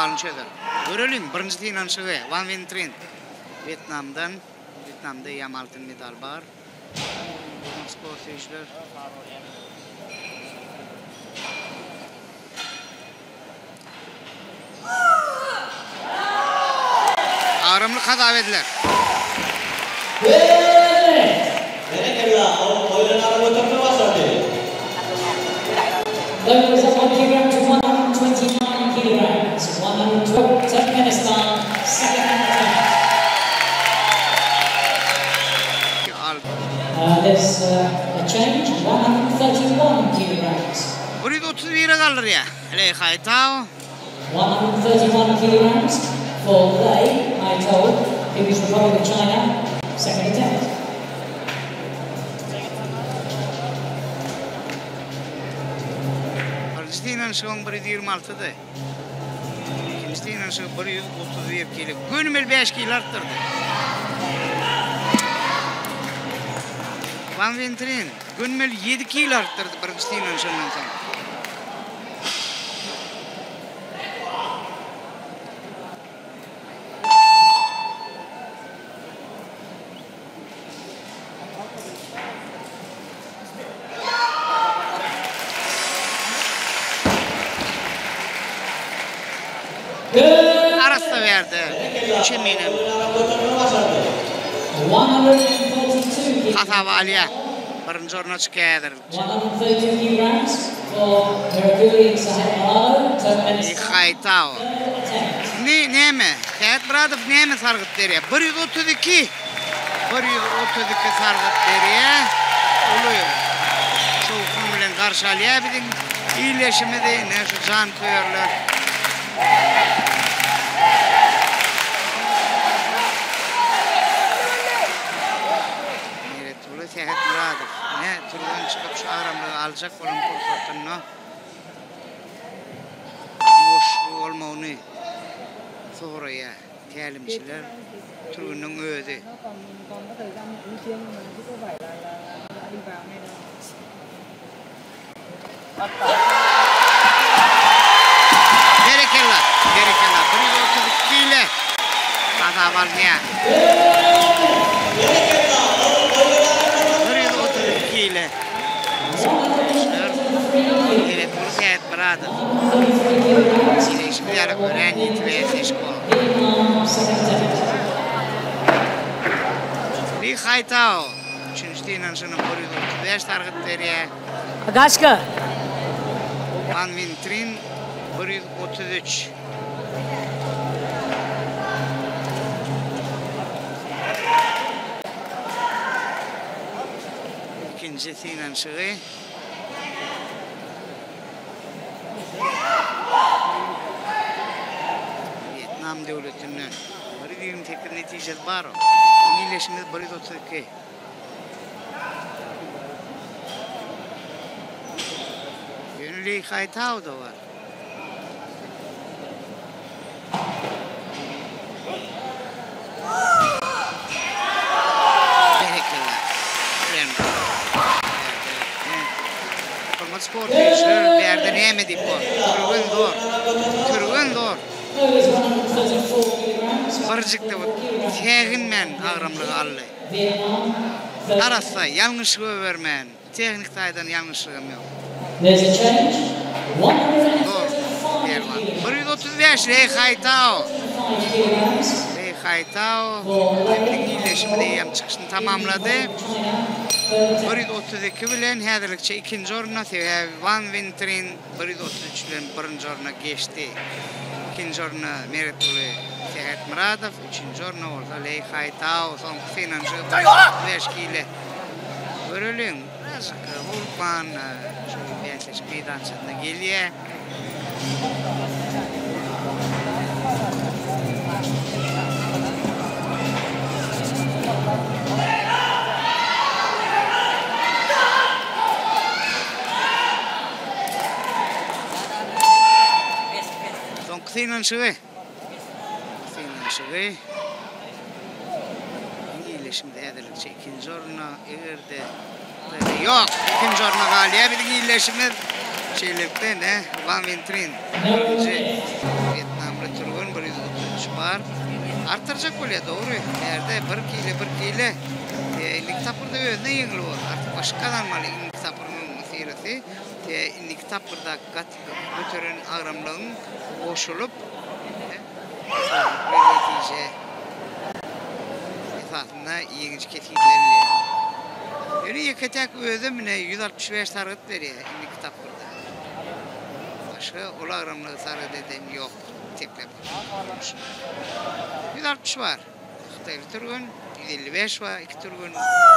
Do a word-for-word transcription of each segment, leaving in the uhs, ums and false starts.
medalını çözer. Görelim birinci tinanşığı Van Ventrin Vietnam'dan. Vietnam'da yam altın medal var. Spor seyirciler. Ağrımlı kaza verdiler. Lowers up one kilogram to one hundred twenty-nine kilograms. one hundred twelve, Turkmenistan, second attempt. Uh, there's uh, a change, one hundred thirty-one kilograms. Buraya otuz bire kalır ya. Lei Haitao. one hundred thirty-one kilograms for Lei Haitao, People's Republic of China, second attempt. Palestinan şoň bir yirmi altıda. Palestinan şoň bir yüz otuz bir kilo. Gönmel beş kilo arttırdı. Van Ventrin gönmel yedi kilo arttırdı Palestinan şoňdan soň. Arası verdi. Çeminin. Hata valiye. Birinci orna çıkayadır. Lei Haitao. Ne, ne mi? Kayet Bradov ne mi sargıt deriye? bir yüz otuz iki. bir yüz otuz iki sargıt deriye. Oluyor. Çoğun bilen karşı aliye bizim iyileşimi de ne şu can koyarlar. Sehat Muradov. Ne turdan çıkıp şu aramda alacak olan fırsatını boş olmağını sonraya telimciler turunun ödü. Berekella, berekella. bir yüz otuz iki ile kaza var ne? ile. Evet, bu Sehat Bradov. Sile şimdi yarı öğren yitmeye seçko. Lei Haitao. Üçüncü tinan şunun bir yüz otuz beş targıtları. Agashka. Van Ventrin bir yüz otuz üç. İkinci tinanşığı. Vietnam devletinden. Bir diyelim tekrar neticesi var o. İyileşimiz bir yüz otuz iki. Yönü Lei Haitao da var. Spor seyirciler bir yerde ne yemedik bu? Türgün doğru. Türgün doğru. Barıcıkta bu. Teğin men ağramlığı allı. Arasa yanlışlığı vermen. Teknik taydan yanlışlığım yok. Doğru. bir yüz otuz beş Lei Haitao. Lei Haitao. Hepinin iyileşimi de yem çıkışını tamamladı. bir yüz otuz iki bilen hazırlıkça ikinci orna Van Ventrin bir yüz otuz üç bilen birinci orna geçti. İkinci orna Meretuli Sehat Muradov, üçüncü orna orada Lei Haitao, son financı beş kilo. Görelim, birazcık Hulkman şu benseç meydancısına geliyor. Finanşığı. Finanşığı. İyileşimde edilikçe ikinci orna eğerde. Yok, ikinci orna galiye bir iyileşimde şeylikte ne? Van Ventrin. Vietnamlı Artıracak öyle doğru. Yerde bir kile bir kile. İllik tapırda özüne yengil olur. Artık başka almalı illik tapırının meselesi. İllik tapırda kat götüren ağramlığın boşulup bir netice esasında ilginç ketiklerle. Öyle yakatak özümüne yüz altmış beş target veriyor illik tapırda. Başka o ağramlığı sarı dediğim yok. Teklep. yüz altmış var. Xitaylı turgun, yüz elli beş var, iki turgun.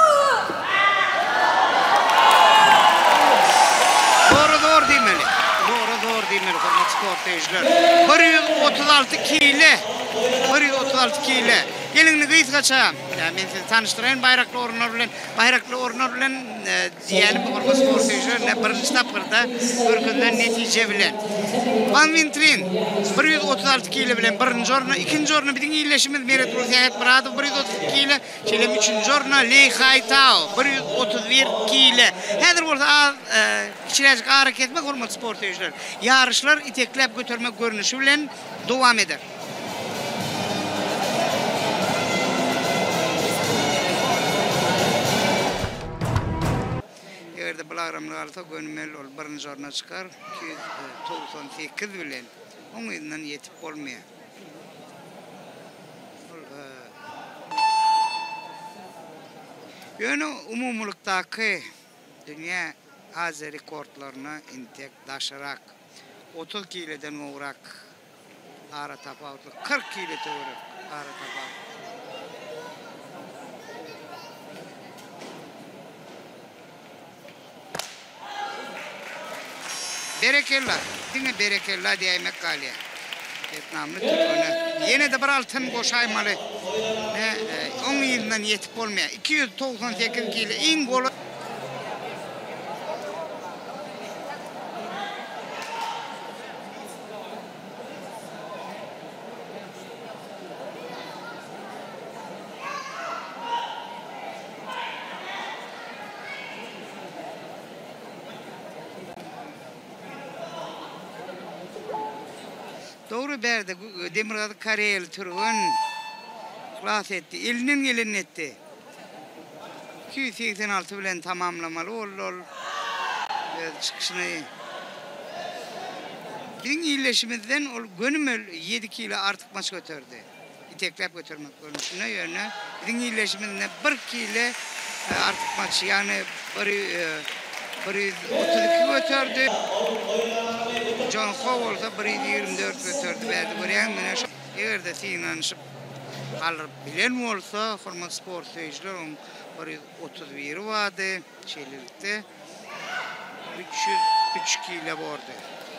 Doğru doğru demeli. Doğru doğru demeli hormat sportayıcılar. bir yüz otuz altı kile. bir yüz otuz altı kile. Gelin gıyız kaçam. Yani ben sizi tanıştırayım bayraklı orunlar bilen, bayraklı orunlar bilen diyelim hormat sportayıcılar ne birinci tapırda ürkünden netice bilen. Van Vintrin bir yüz otuz altı kile bilen birinci oruna, ikinci oruna bizim iyileşimiz Meret Ruziyahet Muradov bir yüz otuz iki kile, şeylem üçüncü oruna Lei Haitao bir yüz otuz bir kile. Hedir olsa az kiçilecek ağrık etmek hormat sportayıcılar. Yarışlar iteklep götürmek görünüşü bilen devam eder. Eğer bularımlı alsa gönümmel ol birinci oruna çıkar iki yüz doksan sekiz bilen onun yüzünden yetip olmuyor. Yani umumluktaki dünya az rekortlarına intek daşarak otuz kileden uğrak ara tapavutlu kırk kilede uğrak ara tapavutlu. Berekella, dine berekella diye yemek kalıyor. Vietnamlı Türk'üne. Yine de bir altın boşaymalı. on yılından yetip olmuyor. iki yüz doksan sekiz kilo en golü. Doğru berdi Demirgadı Karayeli Turgun klas etti. Elinin gelin etti. iki yüz seksen altı bilen tamamlamalı ol ol. Çıkışını. Bizim iyileşimizden ol gönümül yedi kilo artık maç götürdü. İteklep götürmek görünüşüne yönü. Bizim iyileşimizden bir kilo artık maç yani bir yüz otuz iki götürdü. John Hall olsa bir yüz yirmi dört götürdü verdi. Eğer de sinanışıp alır bilen olsa hormat sportayıcılar bir yüz otuz bir vardı şeylikte üç yüz üç kilo vardı.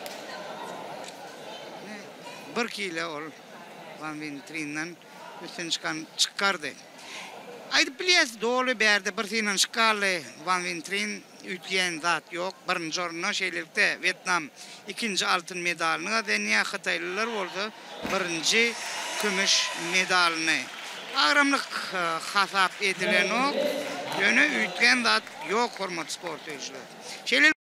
bir kilo ol Van Vintrin'den üstün çıkan çıkardı. Aydı biliyoruz doğru berdi bir sinan çıkarlı Van Vintrin ütgen zat yok. Birinci oruna şeylikte Vietnam ikinci altın medalını ve niye Xitaylılar oldu birinci gümüş medalını. Ağramlık hasap edilen o yönü ütgen zat yok hormat sportayıcılar.